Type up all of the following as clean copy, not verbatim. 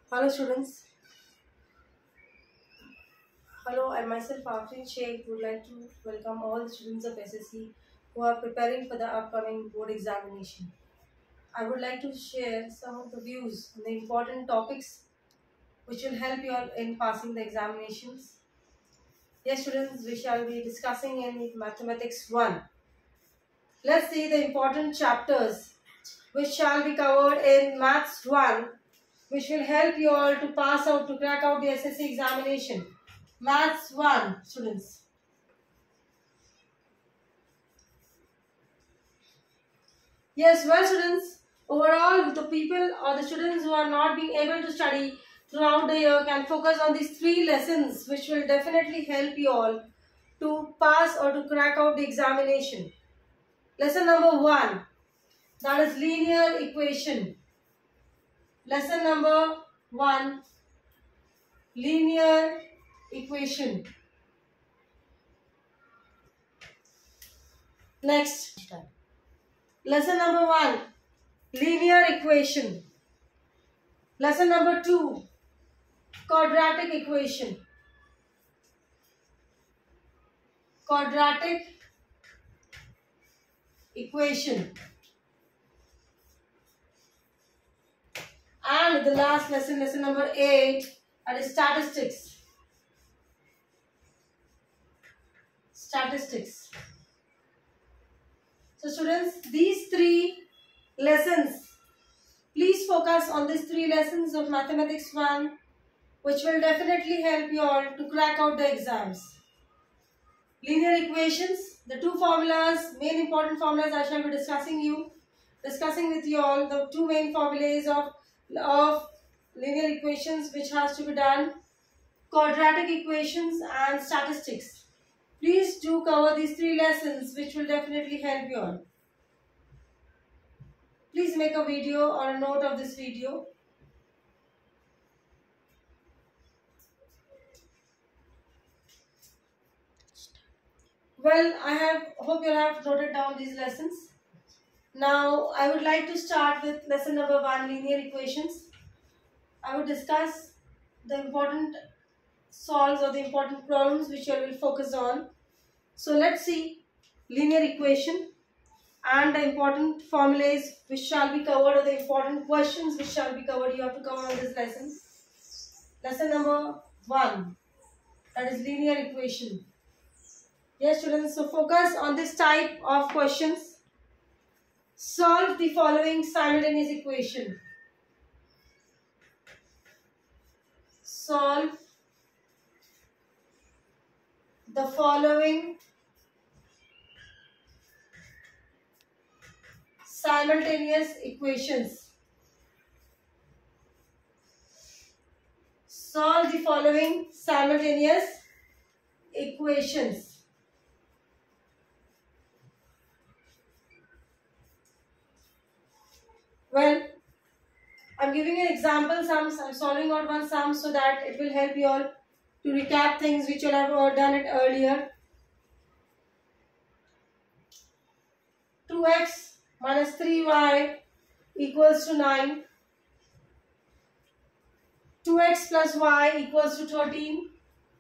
Hello students. Hello, I myself Afrin Sheikh would like to welcome all the students of SSC who are preparing for the upcoming board examination. I would like to share some of the views on the important topics which will help you all in passing the examinations. Yes students, we shall be discussing in Mathematics 1. Let's see the important chapters which shall be covered in Maths 1, which will help you all to pass out, to crack out the SSC examination. Maths 1, students. Yes, well students, overall the people or the students who are not being able to study throughout the year can focus on these 3 lessons which will definitely help you all to pass or to crack out the examination. Lesson number 1, that is linear equation. Lesson number 1, linear equation. Next, lesson number 1, linear equation. Lesson number 2, quadratic equation. Quadratic equation. And the last lesson, lesson number 8, that is statistics. Statistics. So students, these 3 lessons, please focus on these 3 lessons of Mathematics 1, which will definitely help you all to crack out the exams. Linear equations, the 2 formulas, main important formulas I shall be discussing with you all the 2 main formulas of linear equations which has to be done, quadratic equations and statistics. Please do cover these 3 lessons which will definitely help you all. Please make a video or a note of this video. Well, hope you have noted down these lessons. Now, I would like to start with lesson number 1, linear equations. I would discuss the important solves or the important problems which I will focus on. So, let's see linear equation and the important formulas which shall be covered, or the important questions which shall be covered. You have to cover on this lesson. Lesson number 1, that is linear equation. Yes students, so focus on this type of questions. Solve the following simultaneous equation. Solve the following simultaneous equations. Solve the following simultaneous equations. Well, I'm giving an example sums. I'm solving out one sum so that it will help you all to recap things which you have done it earlier. 2x minus 3y equals to 9. 2x plus y equals to 13.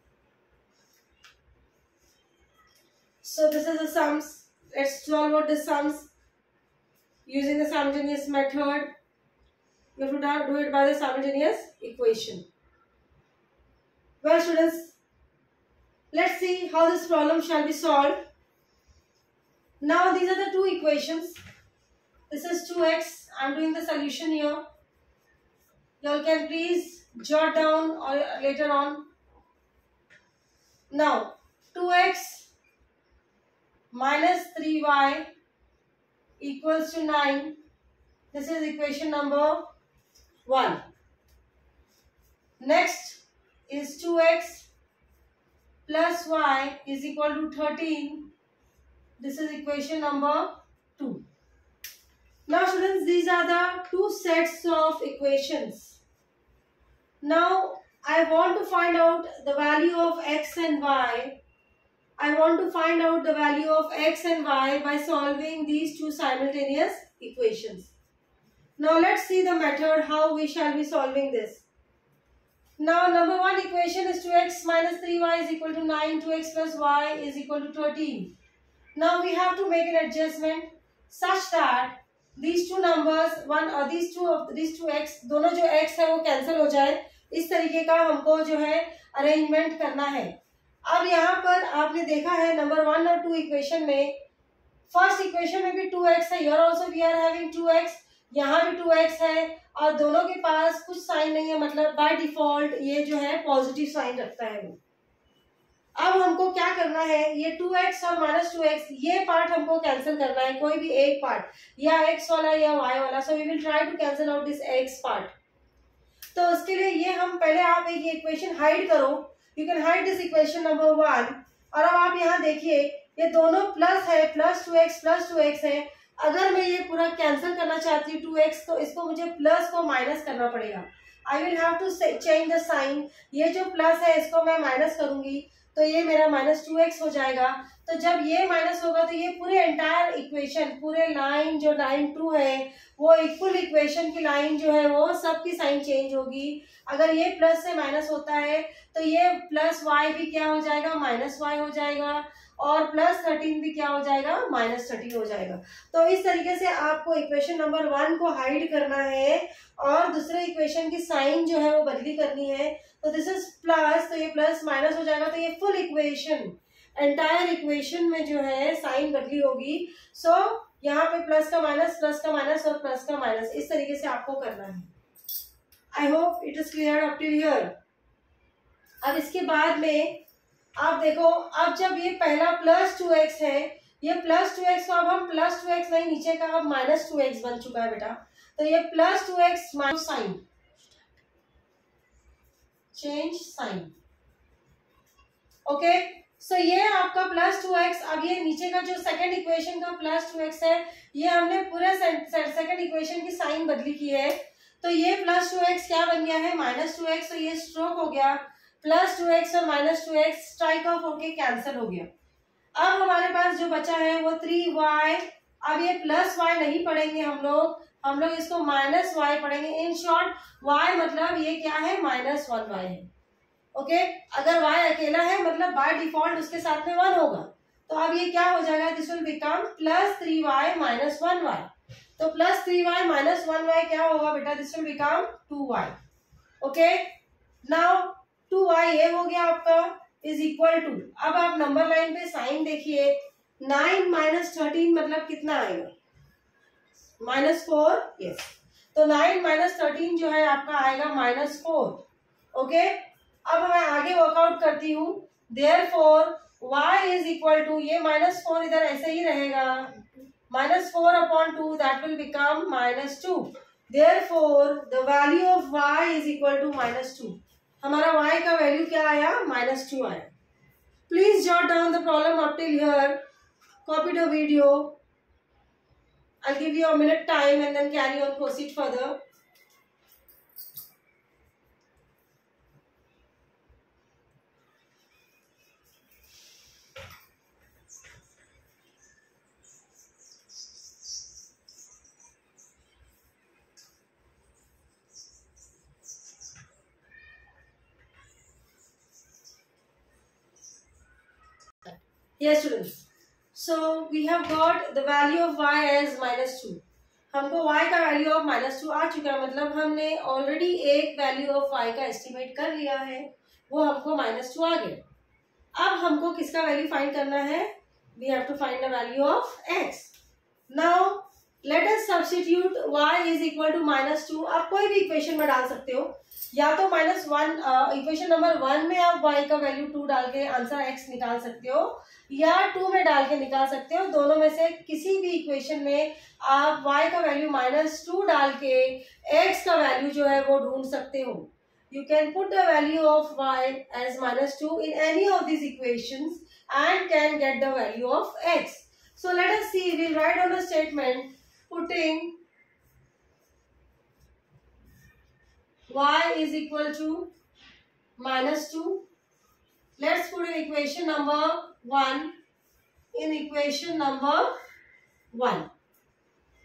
So this is the sums. Let's solve out the sums using the simultaneous method. You have to do it by the simultaneous equation. Well students, let's see how this problem shall be solved. Now these are the 2 equations. This is 2x. I am doing the solution here. You all can please jot down or later on. Now 2x minus 3y equals to 9. This is equation number 1. Next is 2x plus y is equal to 13. This is equation number 2. Now students, these are the 2 sets of equations. Now I want to find out the value of x and y. I want to find out the value of x and y by solving these 2 simultaneous equations. Now let's see the method how we shall be solving this. Now number 1 equation is 2x minus 3y is equal to 9, 2x plus y is equal to 13. Now we have to make an adjustment such that these two numbers, these two x, दोनों जो x है वो cancel हो जाए, इस तरीके का हमको जो है अरेंजमेंट करना है। अब यहाँ पर आपने देखा है नंबर 1 और 2 इक्वेशन में, फर्स्ट इक्वेशन में भी 2x है, here also we are having 2x, यहाँ भी 2x है और दोनों के पास कुछ साइन नहीं है, मतलब बाय डिफॉल्ट ये जो है पॉजिटिव साइन रखता है वो। अब हमको क्या करना है, ये 2x और माइनस 2x ये पार्ट हमको कैंसिल करना है, कोई भी एक पार्ट, या x वाला या y वाला। So we will try to cancel out this x part. तो उसके लिए ये हम पहले, आप एक इक्वेशन हाइड करो, you can hide this equation number 1। और अब आप यहाँ देखिए ये दोनों प्लस है, प्लस 2x है। अगर मैं ये पूरा कैंसिल करना चाहती हूँ 2x, तो इसको मुझे प्लस को माइनस करना पड़ेगा। I will have to change the sign, ये जो प्लस है इसको मैं माइनस करूंगी तो ये मेरा माइनस 2x हो जाएगा। तो जब ये माइनस होगा तो ये पूरे एंटायर इक्वेशन, पूरे लाइन जो लाइन 2 है वो इक्वल इक्वेशन की लाइन जो है वो सबकी साइन चेंज होगी। अगर ये प्लस से माइनस होता है तो ये प्लस y भी क्या हो जाएगा, माइनस y हो जाएगा, और प्लस 13 भी क्या हो जाएगा, माइनस 13 हो जाएगा। तो इस तरीके से आपको इक्वेशन नंबर 1 को हाइड करना है और दूसरे इक्वेशन की साइन जो है वो बदली करनी है। तो दिस इज प्लस, तो ये प्लस माइनस हो जाएगा, तो ये फुल इक्वेशन, एंटायर इक्वेशन में जो है साइन बदली होगी। सो यहाँ पे प्लस का माइनस और प्लस का माइनस, इस तरीके से आपको करना है। I hope it is clear up to here. अब इसके बाद में आप देखो, अब जब ये पहला प्लस 2x है, ये प्लस 2x को अब हम प्लस 2x नहीं, नीचे का अब माइनस 2x बन चुका है बेटा। तो ये plus 2x minus sign, change sign, okay. So ये आपका प्लस 2x, अब ये नीचे का जो सेकंड इक्वेशन का प्लस 2x है, ये हमने पूरे सेकंड इक्वेशन की साइन बदली की है। तो ये प्लस 2x क्या बन गया है, माइनस 2x, तो ये स्ट्रोक हो गया, प्लस 2x और माइनस 2x स्ट्राइक ऑफ होके कैंसिल हो गया। अब हमारे पास जो बचा है वो 3y। अब ये प्लस y नहीं पढ़ेंगे हम लोग इसको माइनस y पढ़ेंगे। इन शॉर्ट y मतलब ये क्या है, माइनस 1y है, ओके। अगर y अकेला है मतलब बाय डिफॉल्ट उसके साथ में 1 होगा। तो अब ये क्या हो जाएगा, this will become plus 3y minus 1y। तो प्लस 3y माइनस 1y क्या होगा बेटा, this will become 2y, okay. Now 2y ये हो गया आपका इज इक्वल टू, अब आप नंबर लाइन पे साइन देखिए, 9 माइनस 13 मतलब कितना आएगा, माइनस 4, यस। तो 9 माइनस 13 जो है आपका आएगा माइनस 4, ओके। अब मैं आगे वर्कआउट करती हूँ, therefore y is equal to, ये माइनस 4 इधर ऐसे ही रहेगा, minus 4 upon 2 that will become minus 2। Therefore the value of y is equal to minus 2। हमारा y का वैल्यू क्या आया, माइनस 2 आया। Please jot down the problem up till here, copy the video. I'll give you a minute time and then carry on, proceed further. Yes students, so we have got the value of y as minus 2। हमको y का value of minus 2 आ चुका है, मतलब हमने already एक value of y का estimate कर लिया है, वो हमको माइनस 2 आ गया। अब हमको किसका वैल्यू फाइंड करना है, we have to find the value of x। Now let us substitute y is equal to minus 2। आप कोई भी इक्वेशन में डाल सकते हो, या तो माइनस 1 इक्वेशन नंबर 1 में आप y का वैल्यू 2 डाल के आंसर x निकाल सकते हो, या 2 में डाल के निकाल सकते हो। दोनों में से किसी भी इक्वेशन में आप y का वैल्यू माइनस 2 डाल के x का वैल्यू जो है वो ढूंढ सकते हो। You can put the value of y as minus 2 in any of these equations and can get the value of x. So let us see, we'll write on the statement putting y is equal to minus 2. Let's put in equation number 1 in equation number 1.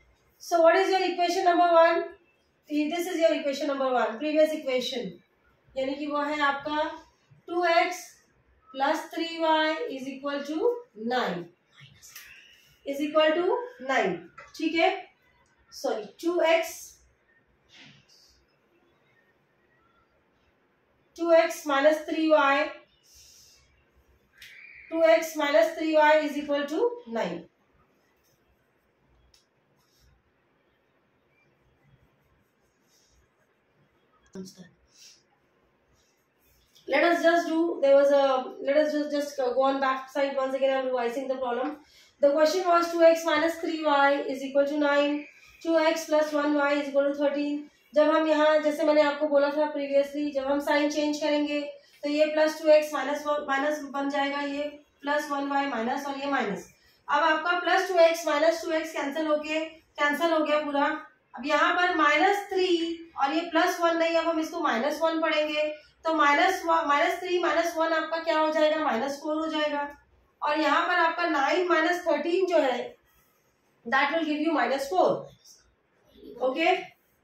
So what is your equation number 1? This is your equation number 1, previous equation. यानी कि वो है आपका 2x plus 3y is equal to 9, is equal to 9, ठीक है। Sorry 2x minus 3y, 2x minus 3y is equal to 9। Let us just do, let us just go on back side once again. I am revising the problem. The question was 2x minus 3y is equal to 9, 2x plus 1y is equal to 13. जब हम यहाँ, जैसे मैंने आपको बोला था previously, जब हम साइन चेंज करेंगे तो ये प्लस 2x माइनस बन जाएगा, ये प्लस 1y माइनस और ये माइनस। अब आपका plus 2x minus 2x cancel हो गया पूरा। अब यहाँ पर -3 और ये +1 नहीं, अब हम इसको -1 पढ़ेंगे तो -3 -1 आपका क्या हो जाएगा, -4 हो जाएगा। और यहाँ पर आपका 9 - 13 जो है that will give you -4। Okay,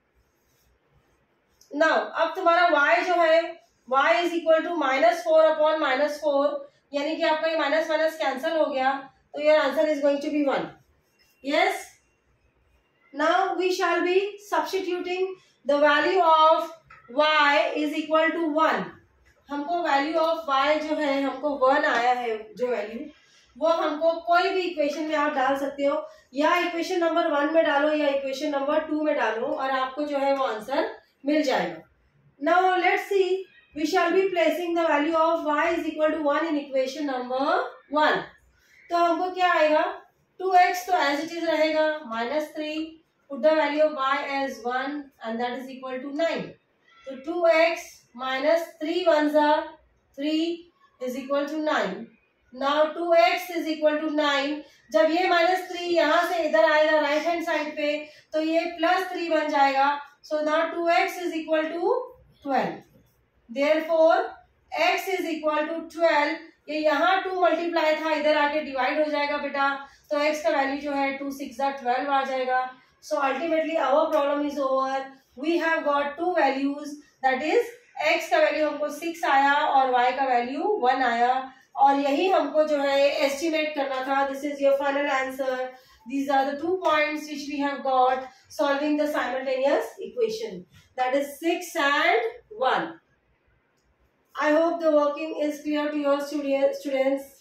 now अब तुम्हारा y जो है y is equal to -4 upon -4, यानी कि आपका ये माइनस माइनस कैंसिल हो गया, तो your answer is going to be 1। Yes, now we shall be substituting the value of y is equal to 1। हमको वैल्यू ऑफ y जो है हमको 1 आया है, जो वैल्यू वो हमको कोई भी इक्वेशन में आप डाल सकते हो, या इक्वेशन नंबर 1 में डालो या इक्वेशन नंबर 2 में डालो, और आपको जो है वो आंसर मिल जाएगा। Now let's see, we shall be placing the value of y is equal to 1 in equation number 1। तो हमको क्या आएगा, 2x तो एज इट इज रहेगा, -3, put the value of y as 1 and that is equal to 9. So 2x minus 3 ones are 3 is equal to 9. Now 2x is equal to 9. जब ये -3 यहाँ से इधर आएगा राइट हैंड साइड पे, तो ये +3 बन जाएगा। So now 2x is equal to 12. Therefore x is equal to 12. ये यहाँ 2 मल्टीप्लाई था, इधर आके डिवाइड हो जाएगा बेटा, तो x का वैल्यू जो है 2 6 12 आ जाएगा। So ultimately our problem is over. We have got two values, that is x का वैल्यू हमको 6 आया और y का वैल्यू 1 आया, और यही हमको जो है एस्टिमेट करना था। This is your final answer. These are the 2 points which we have got solving the simultaneous equation, that is 6 and 1. I hope the working is clear to your students.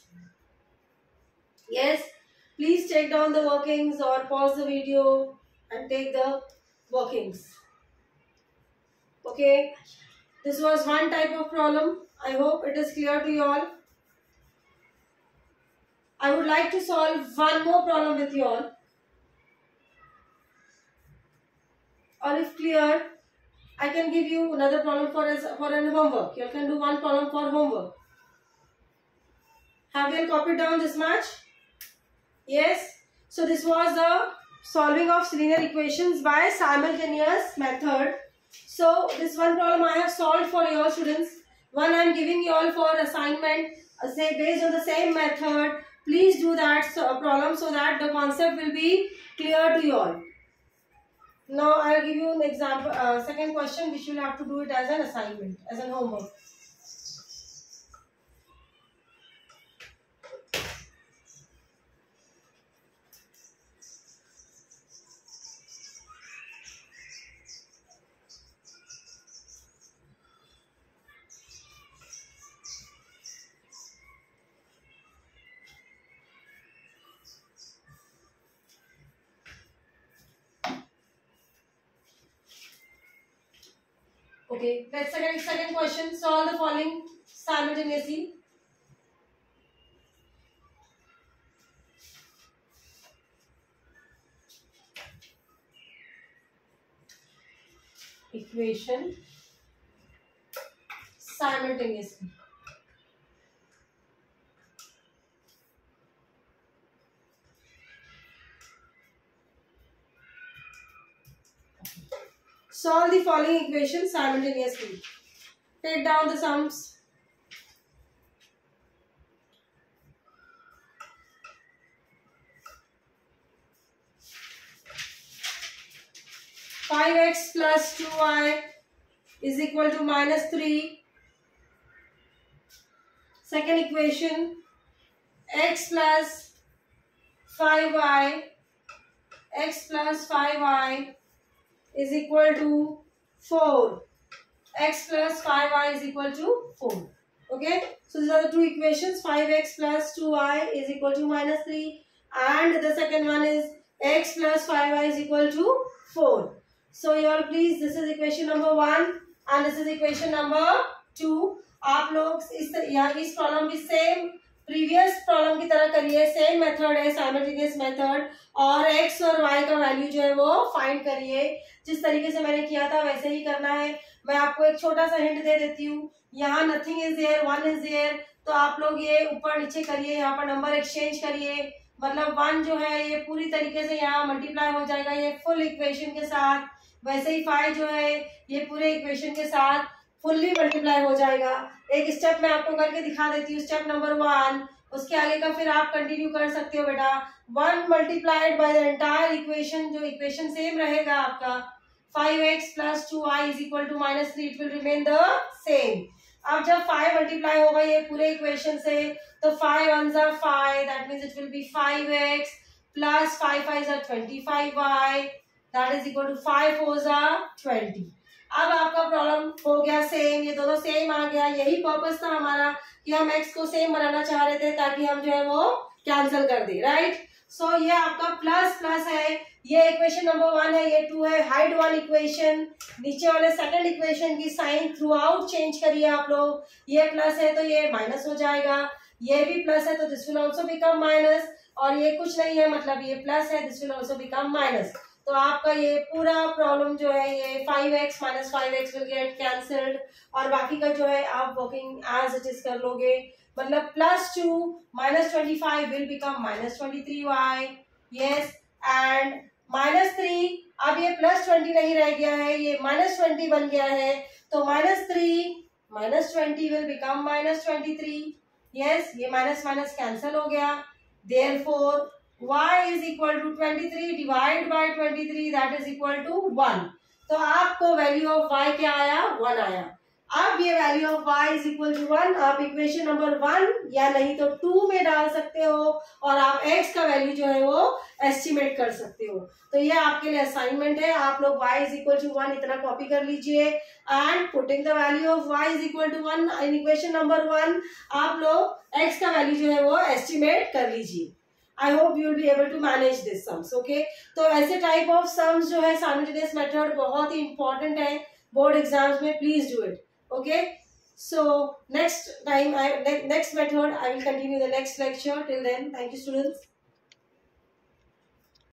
Yes, please take down the workings or pause the video and take the workings. Okay, this was one type of problem. I hope it is clear to you all. I would like to solve one more problem with you all, or if clear, I can give you another problem for an homework. You can do one problem for homework. Have you copied down this much? Yes. So this was the solving of linear equations by simultaneous method. So this one problem I have solved for your students. One I am giving you all for assignment, say based on the same method. Please do that problem so that the concept will be clear to you all. Now I will give you an example, second question, which you will have to do it as an assignment, as an homework. Okay, let's second question. Solve the following simultaneously. Equation simultaneously. Solve the following equations simultaneously. Take down the sums. (5x plus 2y is equal to -3). Second equation, x plus 5y is equal to 4. X plus 5y is equal to 4. Okay, so these are the two equations. 5x plus 2y is equal to -3, and the second one is x plus 5y is equal to 4. So you all please, this is equation number 1 and this is equation number 2. आप लोग इस problem भी same previous problem की तरह करिए. Same method है, simultaneous method, और x और y का वैल्यू जो है वो फाइंड करिए. जिस तरीके से मैंने किया था वैसे ही करना है. मैं आपको एक छोटा सा हिंट दे देती हूँ. यहाँ nothing is there, 1 is there, तो आप लोग ये ऊपर नीचे करिए, यहाँ पर नंबर एक्सचेंज करिए. मतलब 1 जो है ये पूरी तरीके से यहाँ मल्टीप्लाई हो जाएगा ये फुल इक्वेशन के साथ. वैसे ही 5 जो है ये पूरे इक्वेशन के साथ फुल्ली मल्टीप्लाई हो जाएगा. एक स्टेप मैं आपको करके दिखा देती हूँ. स्टेप नंबर 1, उसके आगे का फिर आप कंटिन्यू कर सकते हो बेटा. 1 multiplied by the entire equation, जो इक्वेशन सेम रहेगा आपका 5x plus 2y is equal to -3, it will remain the same. अब जब 5 मल्टीप्लाई होगा ये पूरे इक्वेशन से, तो 5 1s are 5, that means it will be 5x plus 5 5s are 25y, that is equal to 5 4s are 20. अब आपका problem हो गया सेम, ये दोनों सेम आ गया. यही पर्पस था हमारा कि हम x को सेम बनाना चाह रहे थे ताकि हम जो है वो कैंसिल कर दे. राइट, सो ये आपका प्लस प्लस है. ये इक्वेशन नंबर 1 है, ये 2 है. हाइड 1 इक्वेशन, नीचे वाले सेकंड इक्वेशन की साइन थ्रू आउट चेंज करिए आप लोग. ये प्लस है तो ये माइनस हो जाएगा, ये भी प्लस है तो this will also become minus, और ये कुछ नहीं है मतलब ये प्लस है, this will also become minus. तो आपका ये पूरा प्रॉब्लम जो है ये 5x minus 5x will get cancelled, और बाकी का जो है आप वर्किंग एज इट इज कर लोगे. मतलब +2 minus 25 will become minus 23y. yes, and -3, अब ये +20 नहीं रह गया है, ये -20 बन गया है, तो -3 minus 20 will become minus 23. yes, ये माइनस माइनस कैंसल हो गया. therefore y is equal to 23 divide by 23, that is equal to 1. तो आपको वैल्यू ऑफ y क्या आया, 1 आया. अब ये value of y is equal to 1 आप इक्वेशन नंबर 1 या नहीं तो 2 में डाल सकते हो, और आप x का वैल्यू जो है वो एस्टिमेट कर सकते हो. तो ये आपके लिए असाइनमेंट है. आप लोग y इज इक्वल टू 1 इतना कॉपी कर लीजिए, and putting the value of y is equal to 1 in equation number 1 आप लोग x का वैल्यू जो है वो एस्टिमेट कर लीजिए. I hope you will be able to manage this sums. Okay, तो ऐसे टाइप ऑफ सम्स जो है साइमल्टेनियस मेथड बहुत ही इंपॉर्टेंट है बोर्ड एग्जाम्स में. Please do it. Okay, so next time next method I will continue the next lecture. Till then, thank you students.